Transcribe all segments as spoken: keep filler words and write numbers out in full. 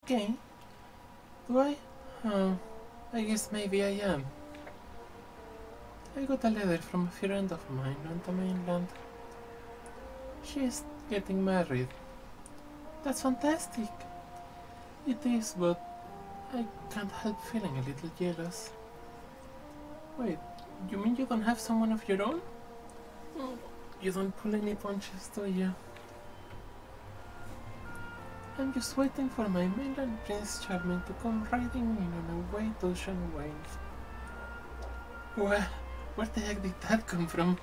gay? Do I? Oh, I guess maybe I am. I got a letter from a friend of mine on the mainland. She's getting married. That's fantastic. It is, but I can't help feeling a little jealous. Wait, you mean you don't have someone of your own? You don't pull any punches, do you? I'm just waiting for my mainland Prince Charming to come riding in on a white ocean wave. Well, where the heck did that come from?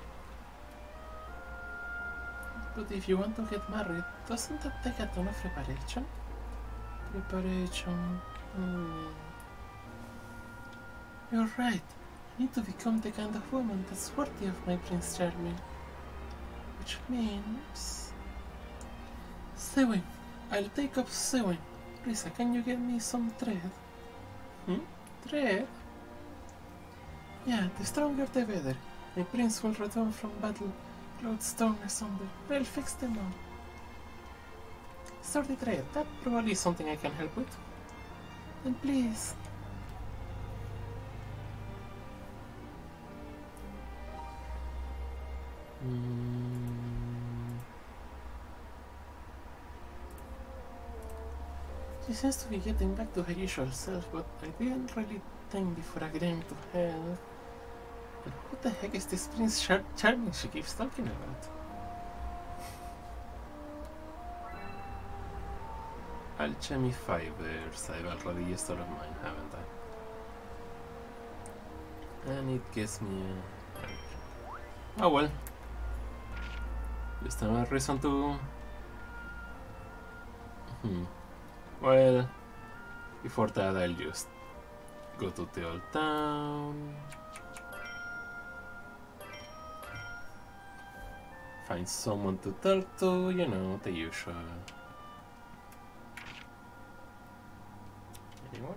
But if you want to get married, doesn't that take a ton of preparation? Preparation... Hmm. You're right. I need to become the kind of woman that's worthy of my Prince Charming. Which means... sewing. I'll take up sewing. Risa, can you get me some thread? Hmm? Thread? Yeah, the stronger the better. My prince will return from battle, clothes torn asunder. I'll fix them all. Sturdy thread, that probably is something I can help with. Then please. Mm. She seems to be getting back to her usual self, but I didn't really think before agreeing to help. And what the heck is this Prince Char Charming she keeps talking about? Alchemy fibers. I've already used all of mine, haven't I? And it gives me a... oh well. Just another reason to... Hmm. Well, before that I'll just go to the old town, find someone to talk to, you know, the usual. Anyone?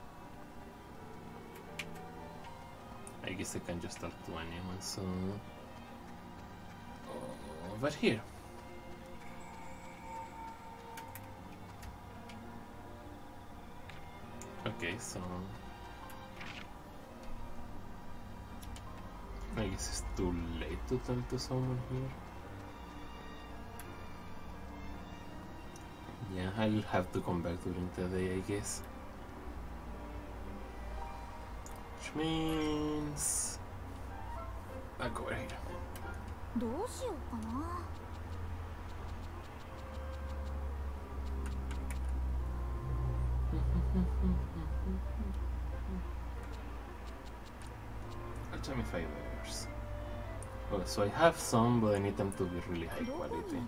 I guess I can just talk to anyone, so... over here. Okay, so... I guess it's too late to talk to someone here. Yeah, I'll have to come back during the day, I guess. Which means... I'll go over here. Alchemy fibers. Oh, so I have some, but I need them to be really high quality.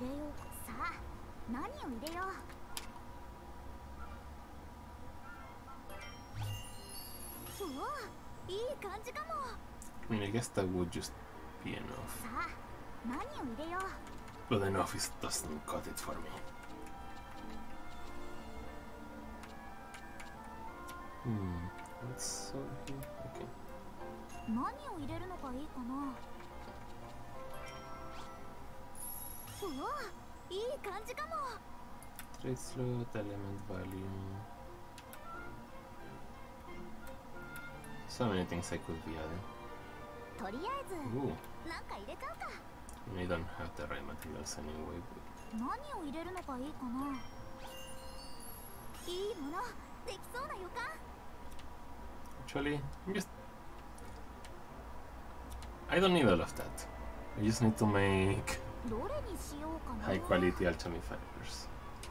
I mean, I guess that would just be enough. But enough is doesn't cut it for me. Hmm, what's over here? Okay. Trade slot, element value. So many things I could be adding. Ooh. I don't have the right materials anyway. But... actually, I'm just... I don't need all of that. I just need to make high quality alchemy fibers.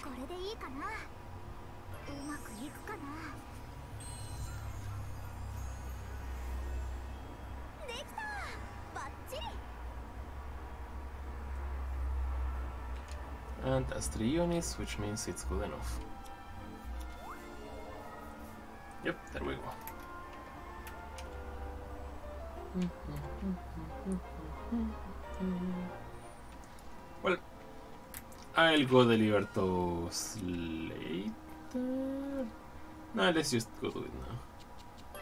And that's three units, which means it's good enough. Yep, there we go. Well, I'll go deliver those later. No, let's just go do it now.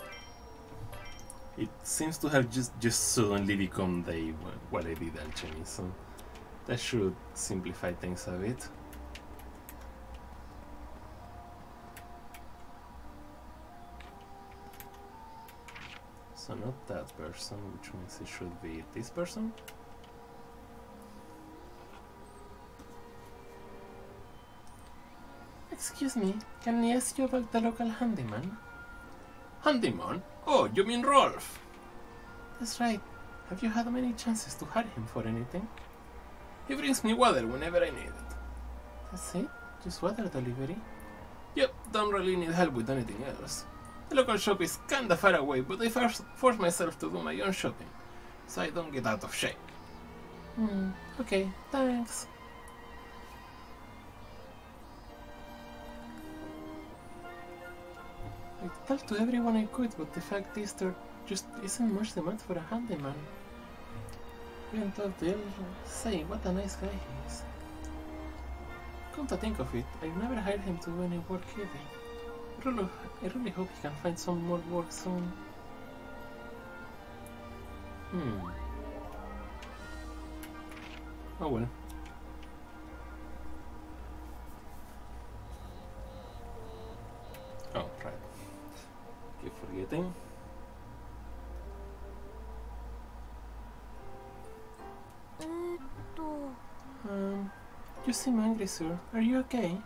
It seems to have just just suddenly become day while I did alchemy, so that should simplify things a bit. So not that person, which means it should be this person. Excuse me, can I ask you about the local handyman? Handyman? Oh, you mean Rolf? That's right. Have you had many chances to hire him for anything? He brings me water whenever I need it. That's it? Just water delivery? Yep, don't really need help with anything else. The local shop is kinda far away, but I first force myself to do my own shopping, so I don't get out of shape. Hmm, okay, thanks. I talked to everyone I could, but the fact is there just isn't much demand for a handyman. Even though they'll say what a nice guy he is. Come to think of it, I've never hired him to do any work either. I really, I really hope he can find some more work soon. Hmm. Oh well. Oh, right. Keep forgetting. Um, you seem angry, sir. Are you okay?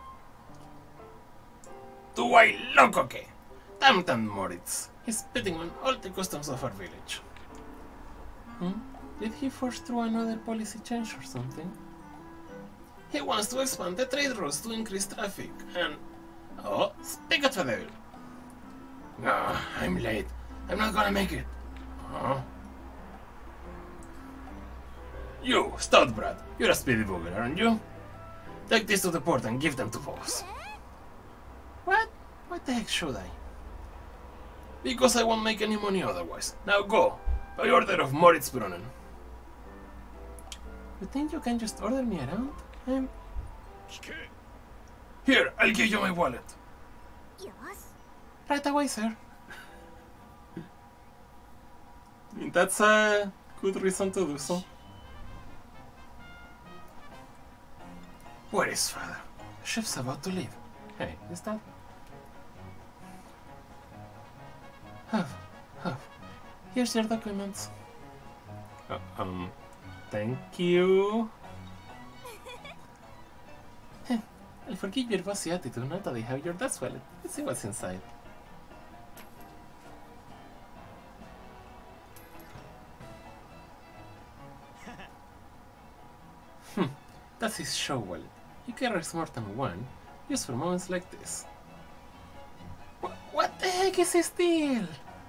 Do I look okay? Damn that Moritz. He's spitting on all the customs of our village. Hmm? Did he force through another policy change or something? He wants to expand the trade routes to increase traffic, and... Oh, speak of the devil! Ah, I'm late. I'm not gonna make it. Oh. You, Stoutbrat, you're a speedy booger, aren't you? Take this to the port and give them to boss. What? What the heck should I? Because I won't make any money otherwise. Now go, by order of Moritz Brunnen. You think you can just order me around? I'm... Here, I'll give you my wallet. Right away, sir. I mean, that's a good reason to do so. Where is father? The ship's about to leave. Hey, is that... Have, have. Here's your documents. Uh, um, thank you. I'll forgive your bossy attitude now that I have your dad's wallet. Let's see what's inside. Hmm, that's his show wallet. He carries more than one, used for moments like this. Wh what the heck is this deal?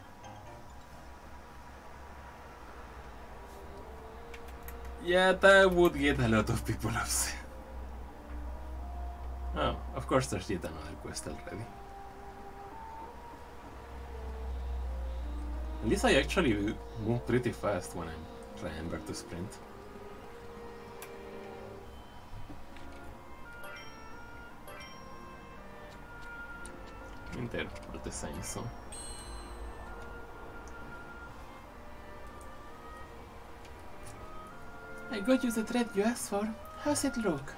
Yeah, that would get a lot of people upset. Oh, of course there's yet another quest already. At least I actually move pretty fast when I remember to sprint. They're all the same, so... I got you the thread you asked for. How's it look?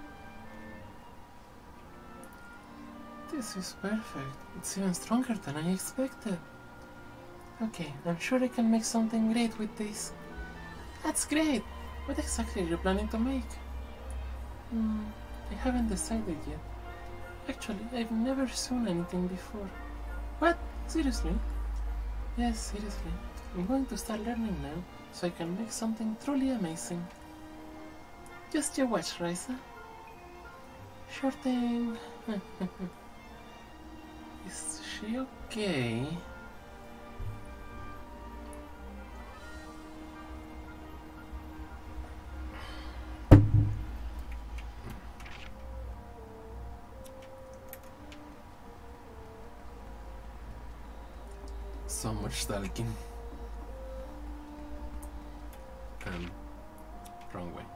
This is perfect. It's even stronger than I expected. Okay, I'm sure I can make something great with this. That's great! What exactly are you planning to make? Hmm, I haven't decided yet. Actually, I've never sewn anything before. What? Seriously? Yes, seriously. I'm going to start learning now, so I can make something truly amazing. Just you watch, Raisa. Sure thing. Is she okay? So much stalking. Um, wrong way.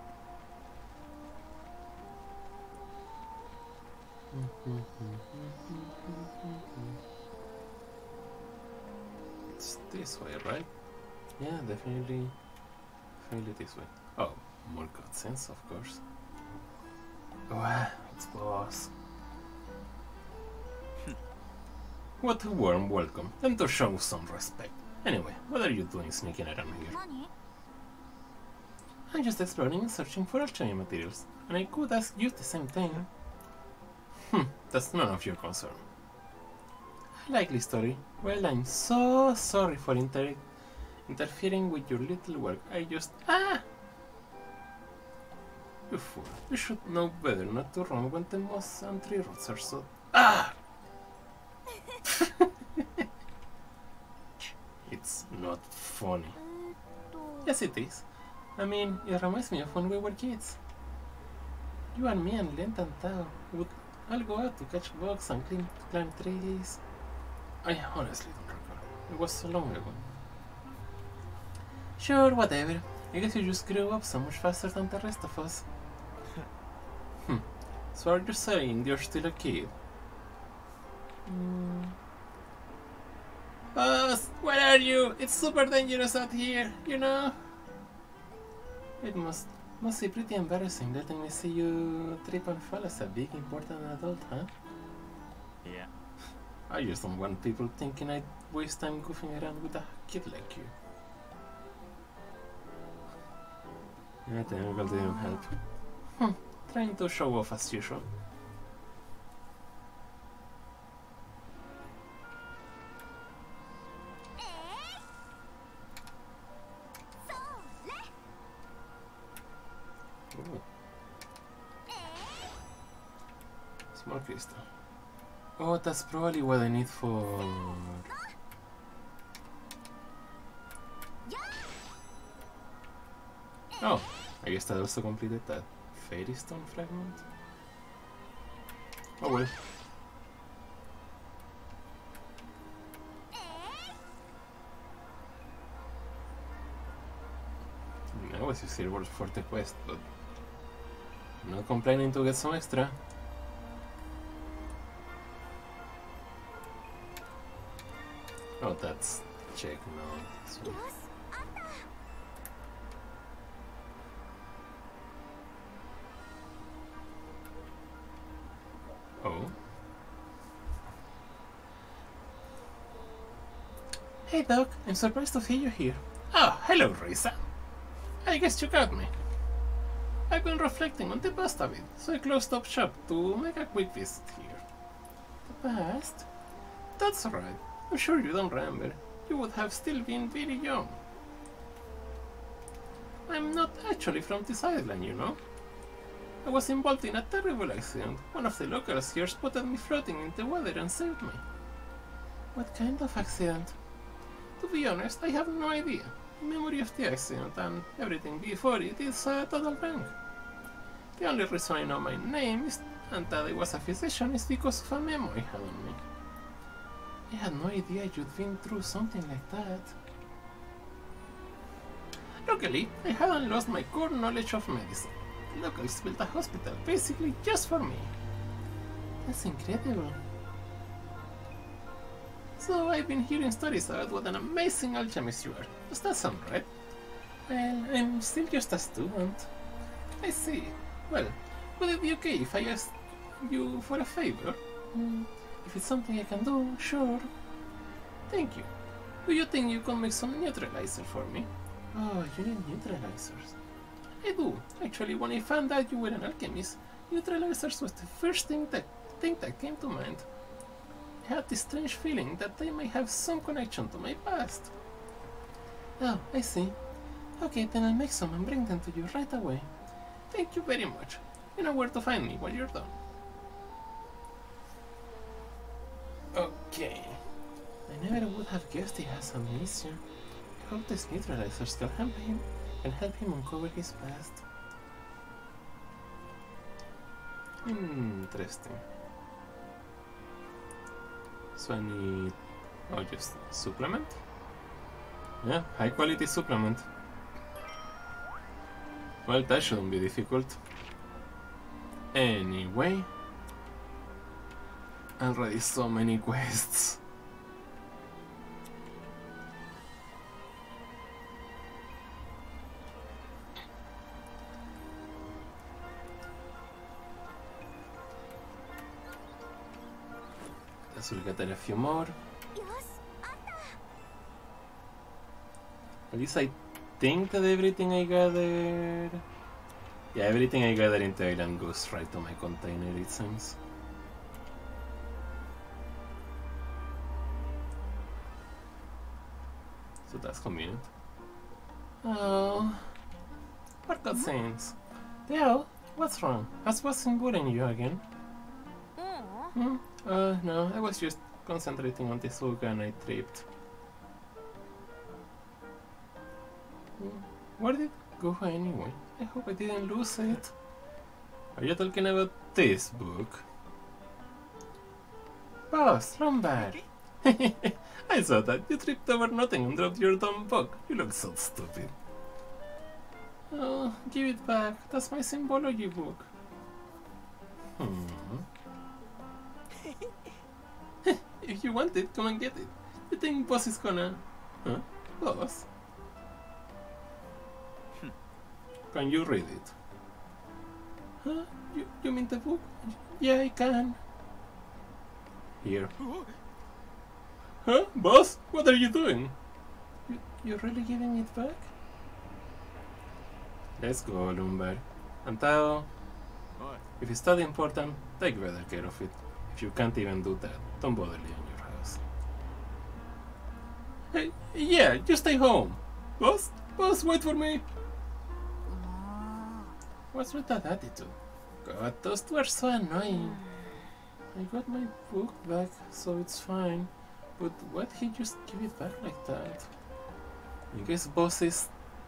It's this way, right? Yeah, definitely, definitely this way. Oh, more cutscenes, of course. Oh, it's boss. What a warm welcome, and to show some respect. Anyway, what are you doing sneaking around here? I'm just exploring and searching for alchemy materials, and I could ask you the same thing. Hmm, that's none of your concern. A likely story. Well, I'm so sorry for inter interfering with your little work. I just... Ah! You fool. You should know better not to run when the moss and tree roots are so... Ah! It's not funny. Yes, it is. I mean, it reminds me of when we were kids. You and me and Lent and Tao would all go out to catch bugs and climb, climb trees. I honestly don't recall. It was so long ago. Sure, whatever. I guess you just grew up so much faster than the rest of us. Hmm. So are you saying you're still a kid? Mm. Boss, where are you? It's super dangerous out here, you know? It must must be pretty embarrassing letting me see you trip and fall as a big important adult, huh? Yeah. I just don't want people thinking I'd waste time goofing around with a kid like you. Yeah, technical didn't help. Hmm, trying to show off as usual. Ooh. Small crystal. Oh, that's probably what I need for... Oh, I guess that also completed that Fairy Stone fragment. Oh well. I was using silver for the quest, but I'm not complaining to get some extra. Oh, that's check now. This one. Oh. Hey Doc, I'm surprised to see you here. Oh, hello Risa. I guess you got me. I've been reflecting on the past a bit, so I closed up shop to make a quick visit here. The past? That's right. I'm sure you don't remember. You would have still been very young. I'm not actually from this island, you know. I was involved in a terrible accident. One of the locals here spotted me floating in the water and saved me. What kind of accident? To be honest, I have no idea. The memory of the accident and everything before it is a total blank. The only reason I know my name is and that I was a physician is because of a memo I had on me. I had no idea you'd been through something like that. Luckily, I hadn't lost my core knowledge of medicine. The locals built a hospital basically just for me. That's incredible. So I've been hearing stories about what an amazing alchemist you are. Does that sound right? Well, I'm still just a student. I see. Well, would it be okay if I asked you for a favor? Mm, if it's something I can do, sure. Thank you. Do you think you can make some neutralizer for me? Oh, you need neutralizers. I do. Actually, when I found out you were an alchemist, neutralizers was the first thing that, thing that came to mind. I had this strange feeling that they may have some connection to my past. Oh, I see. Okay, then I'll make some and bring them to you right away. Thank you very much. You know where to find me when you're done. Okay. I never would have guessed he has amnesia. I hope these neutralizers can help him and help him uncover his past. Interesting. So I need... oh, just supplement? Yeah, high quality supplement. Well, that shouldn't be difficult. Anyway. Already so many quests. We'll get there a few more. At least I think that everything I gathered... Yeah, everything I gathered in Thailand goes right to my container, it seems. So that's convenient. Oh... What cutscenes? Theo, what's wrong? Has wasn't bullying you again? Hmm? Uh, no, I was just concentrating on this hook and I tripped. Where did it go anyway? I hope I didn't lose it. Are you talking about this book? Boss, Lombard! I saw that. You tripped over nothing and dropped your dumb book. You look so stupid. Oh, give it back. That's my symbology book. Hmm. If you want it, come and get it. You think Boss is gonna... Huh? Boss? Can you read it? Huh? You, you mean the book? Yeah, I can. Here. Huh? Boss? What are you doing? You, you're really giving it back? Let's go, Lombard. And Tao, if it's that important, take better care of it. If you can't even do that, don't bother leaving your house. Hey, yeah, just stay home. Boss? Boss, wait for me. What's with that attitude? God, those two are so annoying. I got my book back, so it's fine. But why'd he just give it back like that? I guess Boss is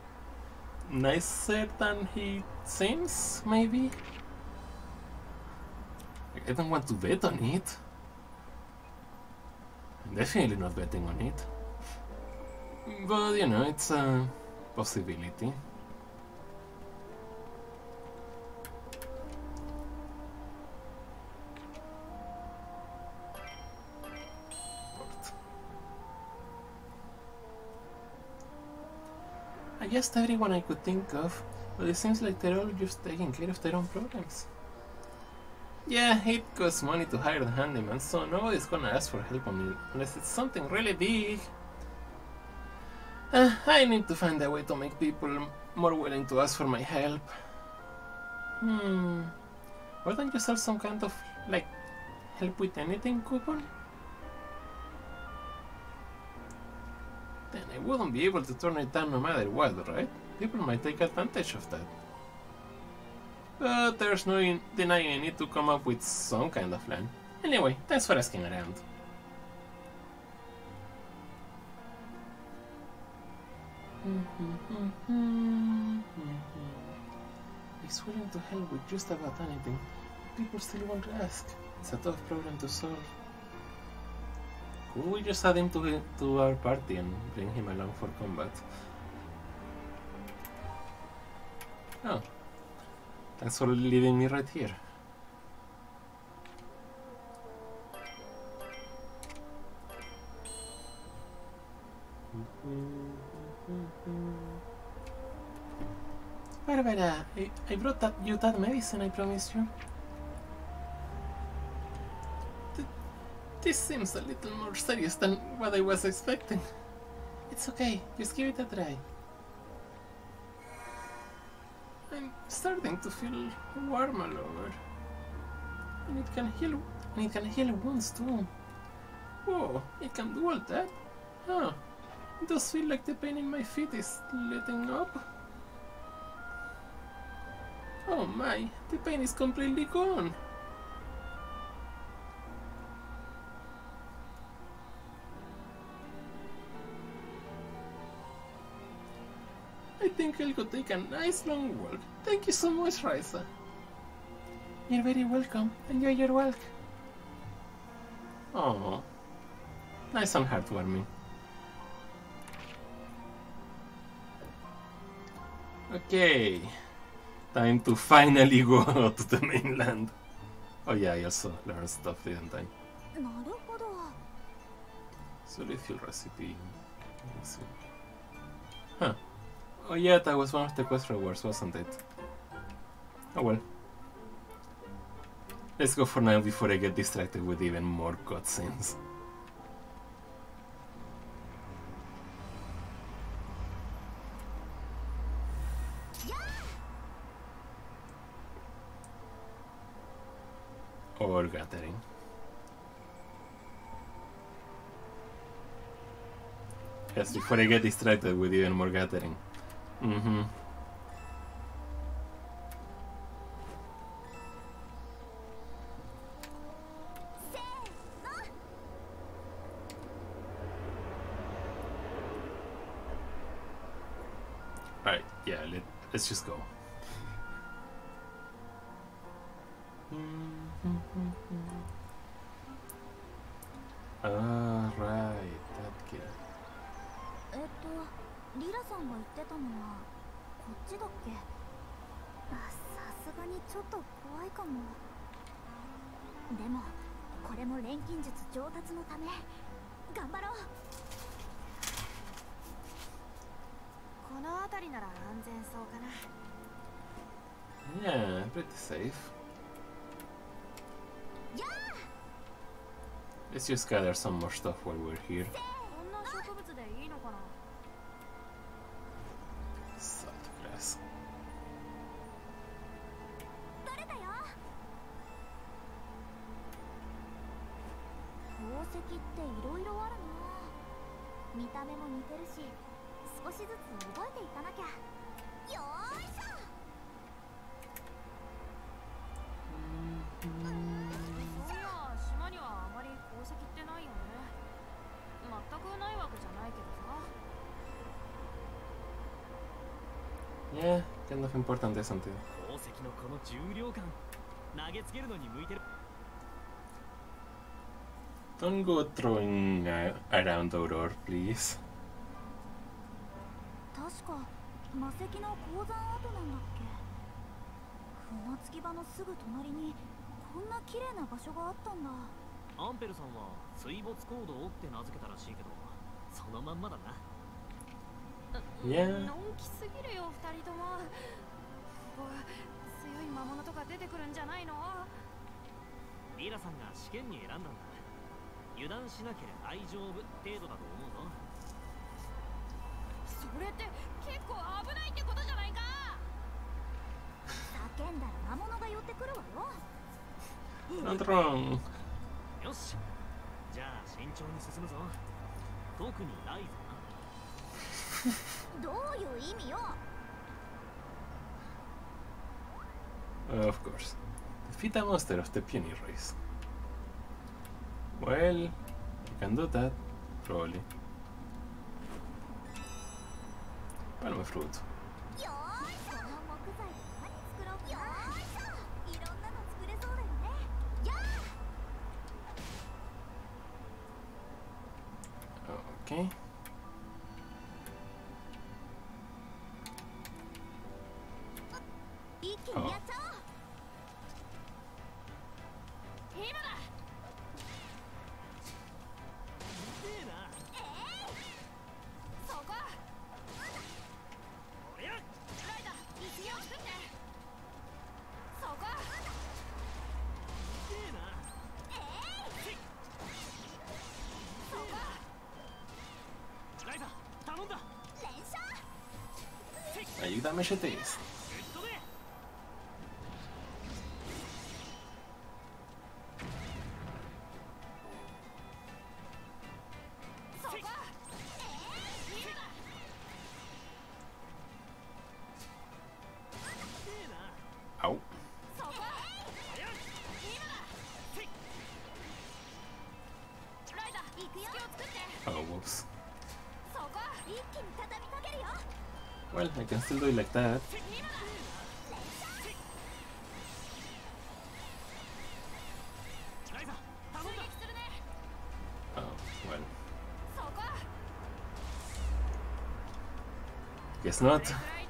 nicer than he seems, maybe? I don't want to bet on it. I'm definitely not betting on it. But, you know, it's a possibility. I guessed everyone I could think of, but it seems like they're all just taking care of their own problems. Yeah, it costs money to hire the handyman, so nobody's gonna ask for help on it unless it's something really big. Uh, I need to find a way to make people more willing to ask for my help. Hmm. Why don't you sell some kind of, like, help with anything coupon? Then I wouldn't be able to turn it down no matter what, right? People might take advantage of that. But there's no denying I need to come up with some kind of plan. Anyway, thanks for asking around. He's willing to help with just about anything. People still won't ask. It's a tough problem to solve. Could we just add him to, to our party and bring him along for combat? Oh. Thanks for leaving me right here. Barbara, I, I brought that, you that medicine I promised you. Th this seems a little more serious than what I was expecting. It's okay, just give it a try. I'm starting to feel warm all over. And it can heal and it can heal wounds too. Whoa, it can do all that? Huh. It does feel like the pain in my feet is letting up. Oh my, the pain is completely gone. I think I'll go take a nice long walk. Thank you so much, Raisa. You're very welcome. Enjoy your walk. Oh, nice and heartwarming. Okay, time to finally go to the mainland. Oh yeah, I also learned stuff, didn't I? Solid fuel recipe. Let's see. Huh. Oh yeah, that was one of the quest rewards, wasn't it? Oh well. Let's go for now before I get distracted with even more cutscenes. or gathering. Yes, before I get distracted with even more gathering. Mm-hmm. Alright, yeah, let, let's just go. Alright, that kid. えっと、リラさんが言ってたのはこっちだっけ？あ、さすがにちょっと怖いかも。でも、これも錬金術上達のため頑張ろう。この辺りなら安全そうかな。 Yeah, pretty safe. Let's just gather some more stuff while we're here. Salt glass. 宝石っていろいろあるな。見た目も似てるし、少しずつ覚えていかなきゃ。よーいしょ。そういや、島にはあまり宝石ってないよね。全くないわけじゃないけどさ。 Yeah, kind of important isn't it? 宝石のこの重量感、投げつけるのに向いてる。 Don't go throwing uh, around Aurora, please. 確か魔石の鉱山跡なんだっけ。船着き場のすぐ隣にこんな綺麗な場所があったんだ。 アンペルさんは水没コードをって名付けたらしいけど、そのまんまだな。 いや、 のんきすぎるよ二人とも。強い魔物とか出てくるんじゃないの？ リラさんが試験に選んだんだ。油断しなければ大丈夫程度だと思うぞ。 それって結構危ないってことじゃないか。叫んだら魔物が寄ってくるわよ。 Not wrong. よし、じゃあ慎重に進むぞ。特にライザな。どういう意味よ。 Uh, of course. Defeat a monster of the Puny race. Well, you can do that, probably. Palme fruit. Okay. Oh. Ayúdame, Shetis. Ow. Oh, whoops. Well, I can still do it like that. Oh, well. Guess not.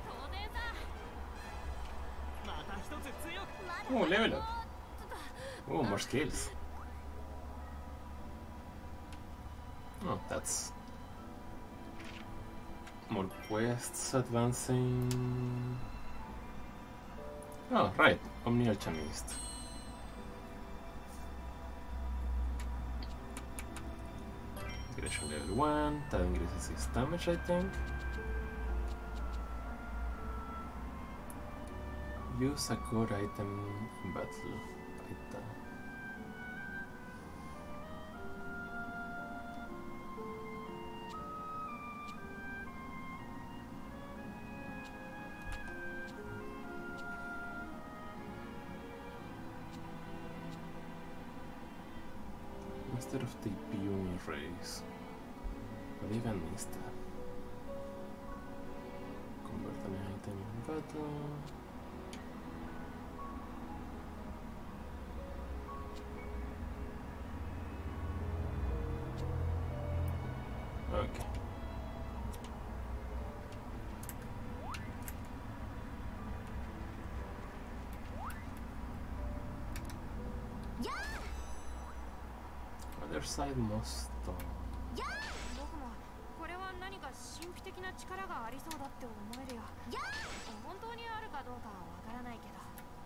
Oh, level up. Oh, more skills. Oh, that's... More quests advancing... Oh, right. Omni Alchemist. Aggression level one. That increases six damage, I think. Use a core item in battle. Item. Master of the Pune Race. Veganista. Convert an item in battle. Okay. Other side most. 僕もこれは何か神秘的な力がありそうだって思えるよ。本当にあるかどうかはわからないけど。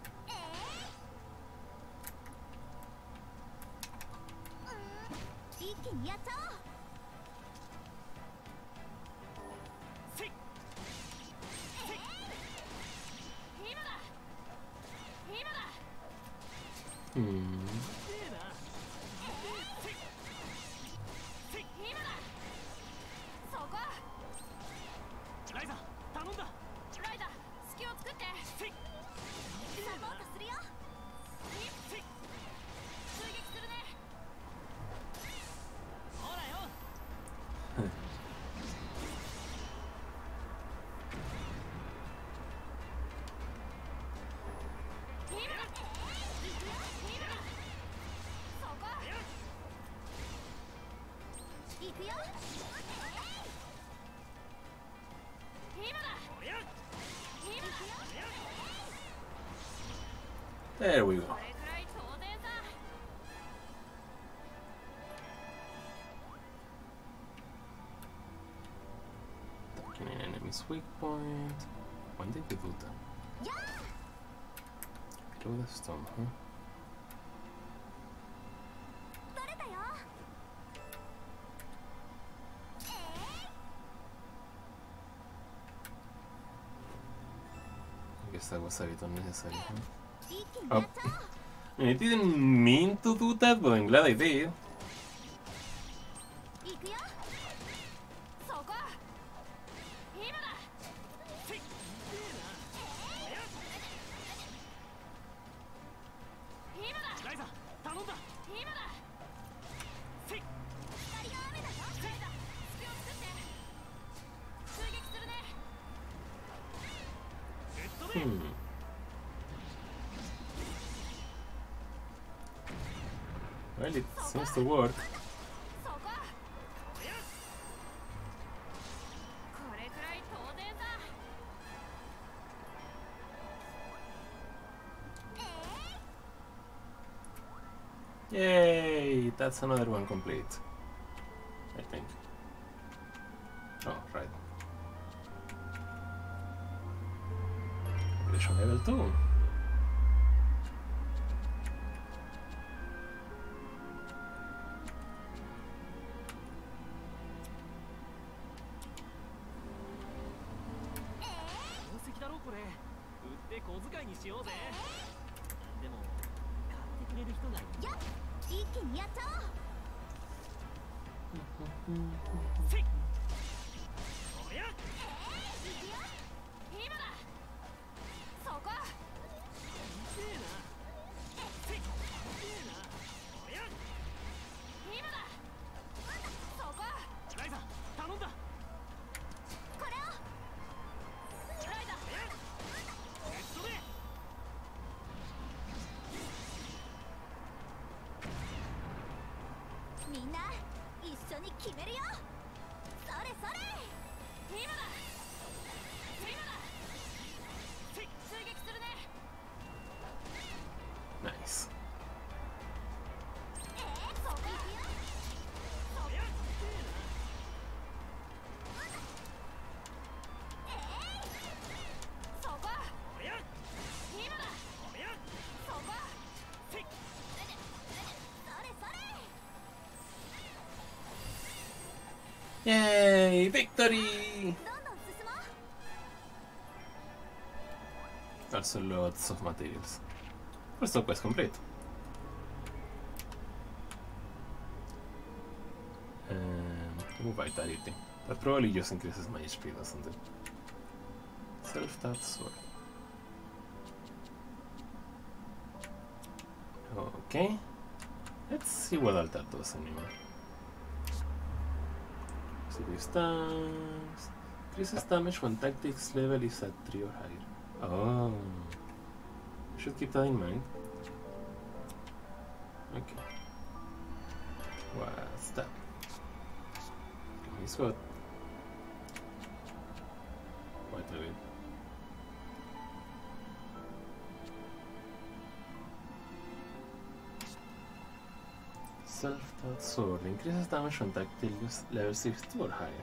一気にやっちゃおう。 Hmm. ライザ頼んだ。 ライダー、隙を作って。 サポートするよ。 追撃するね。 ほらよ。 行くよ。 There we go. これくらい当然さ。 Attacking an enemy's weak point. When did we do that? Below the stone, huh? 取れたよ。 I guess that was a bit unnecessary, huh? 一気にやっちゃおう。 I didn't mean to do that, but I'm glad I did. 行くよ。 そこ。今だ。今だ。 ライザ頼んだ。 今だ。 光が雨だよ。 ライダー、隙を作って。追撃するね。 ヘッドで。 Hmm. Well, it seems to work. そこ。これくらい当然さ。 Yay! That's another one complete. I think. Oh, right. Aggression level two. Nice. Yay! Victory! Also lots of materials. Questo qua è completo. Um, vitality. That probably just increases my H P, doesn't it? Self-taught sword. Okay. Let's see what all that does anyway. So distance. Increases damage when tactics level is at three or higher. Oh. Should keep that in mind. Okay. What's that? He's got quite a bit. Self-taught sword increases damage on tactics level sixty or higher.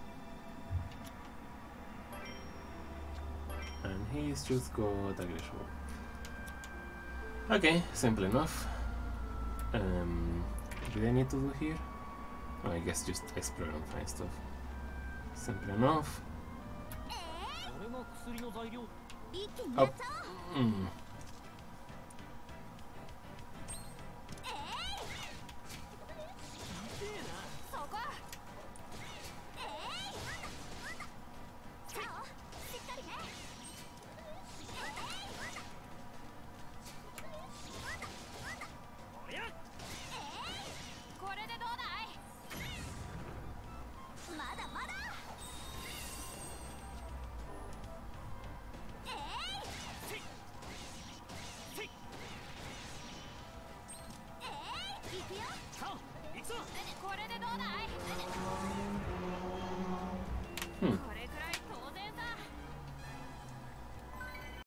And he's just got aggression. Okay, simple enough. Um, what do I need to do here? Oh, I guess just explore and find stuff. Simple enough. Up. Mm. Hmm.